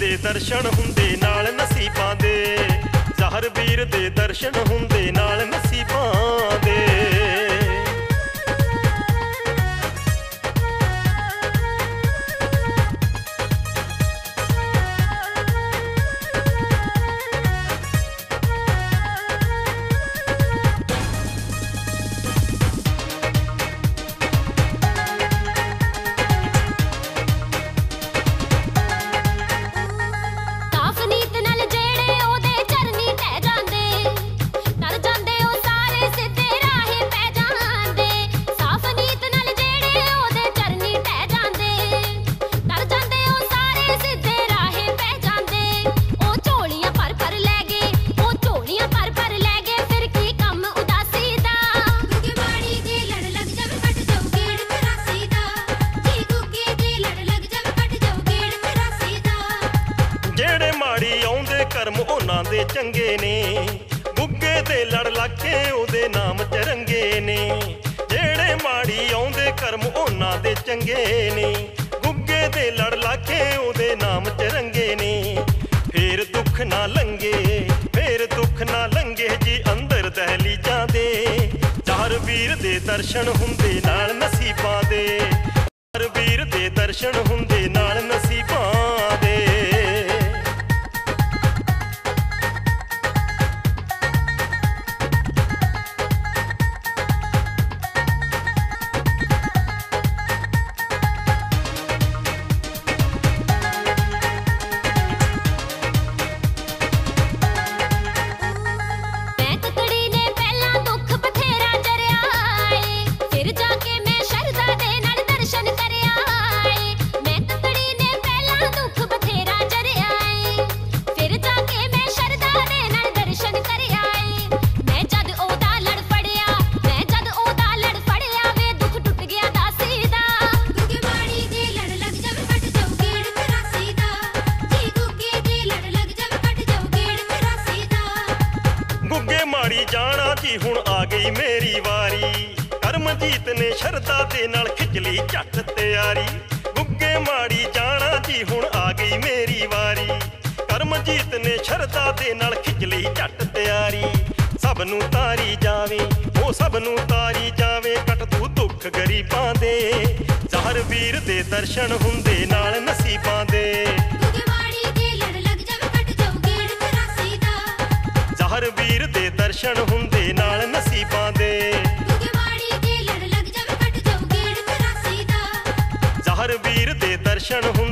दे दर्शन हुंदे नाल नसीबां दे, ज़हर वीर दे दर्शन हुंदे नाल नसीबां दे। कर्म उन्हां दे चंगे ने, गुग्गे ते लड़ लाके ओदे नाम च रंगे ने। जेड़े माड़ी आउंदे कर्म उन्हां दे चंगे ने, गुग्गे ते लड़ लाके ओदे नाम च रंगे ने। फेर दुख ना लंगे, फेर दुख ना लंगे जी अंदर दहलीजां दे, ज़हर वीर दे दर्शन हुंदे नाल नसीबां दे, ज़हर वीर दे दर्शन हुंदे नाल नसीबां दे। माड़ी जाना जी हुण आ गई मेरी वारी, करमजीत ने शरदा दे नाल खिच लई झट तैयारी। गुग्गे माड़ी जाना जी हुण आ गई मेरी वारी, करमजीत ने शरदा दे नाल खिच लई झट तैयारी। सब नूं तारी जावे ओ सब नूं तारी जावे, कट तू दुख गरीबां दे, ज़हर वीर दे दर्शन हुंदे नाल नसीबां दे, ज़हर वीर दे दर्शन हुंदे नाल नसीबां दे, ज़हर वीर दे दर्शन हुंदे